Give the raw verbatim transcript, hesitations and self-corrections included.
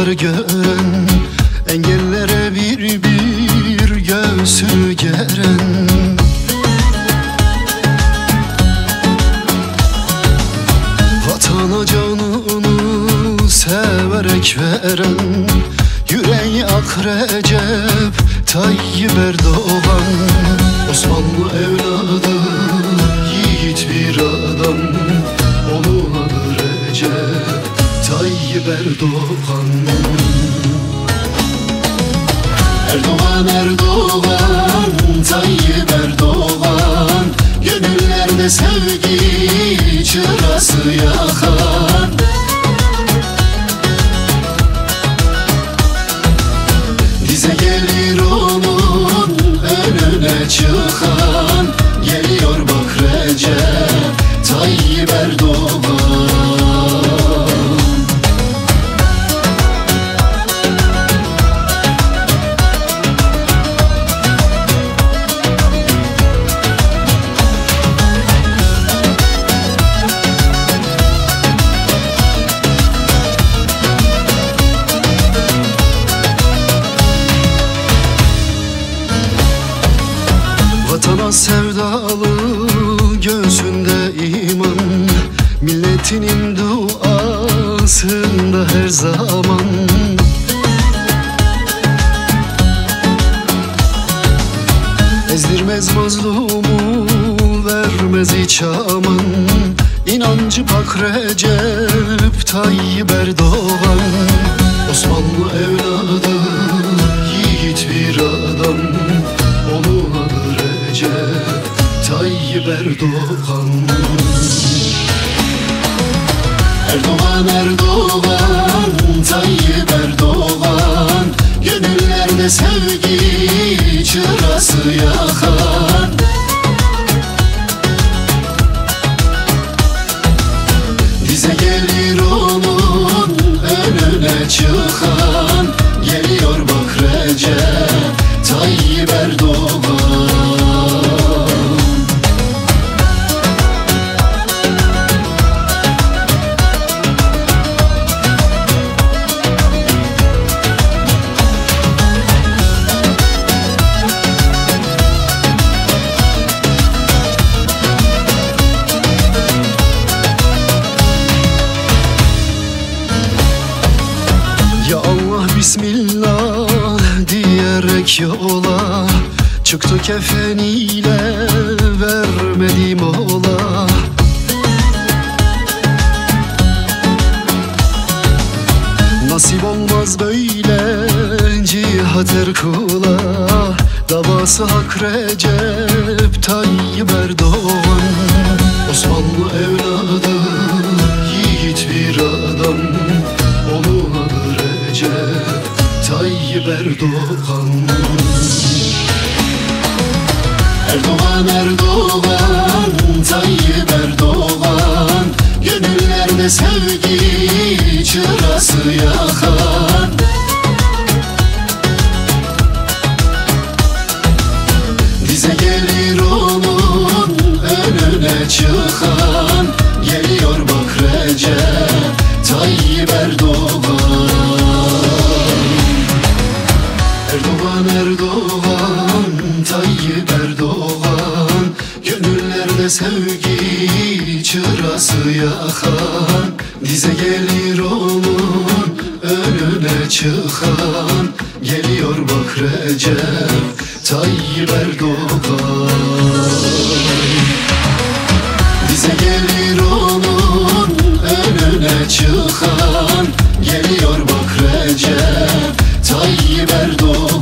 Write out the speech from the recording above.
yolları gören, engellere bir bir göğsü geren. Vatana canını severek veren, yüreği ak Recep Tayyip Erdoğan. Osmanlı evladı, yiğit bir adam, onun adı Recep Tayyip Erdoğan. Erdoğan, Erdoğan, Tayyip Erdoğan, gönüllerde sevgi çırası yakan. Dize gelir onun önüne çıkan, geliyor bak Recep Tayyip Erdoğan. Vatana sevdalı, göğsünde iman, milletinin duasında her zaman. Ezdirmez mazlumu, vermez hiç aman, İnancı pak Recep Tayyip Erdoğan. Osmanlı evladı, yiğit bir adam, onun adı Recep Tayyip Erdoğan. Erdoğan, Erdoğan, Tayyip Erdoğan, gönüllerde sevgi çırası yakan. Dize gelir onun önüne çıkan, geliyor bak Recep Tayyip Erdoğan. Ya Allah Bismillah diyerek yola çıktı, kefeniyle vermedi mola. Nasip olmaz böyle cihat er kula, davası hak Recep Tayyip Erdoğan. Osmanlı evladı, yiğit bir adam, onun adı Recep Tayyip Erdoğan. Erdoğan, Erdoğan, Tayyip Erdoğan, gönüllerde sevgi çırası yakan. Dize gelir onun önüne çıkan, geliyor bak Recep Tayyip Erdoğan. Erdoğan, Erdoğan, Tayyip Erdoğan, gönüllerde sevgi çırası yakan. Dize gelir onun önüne çıkan, geliyor bak Recep Tayyip Erdoğan. Dize gelir onun önüne çıkan, geliyor bak Recep Tayyip Erdoğan.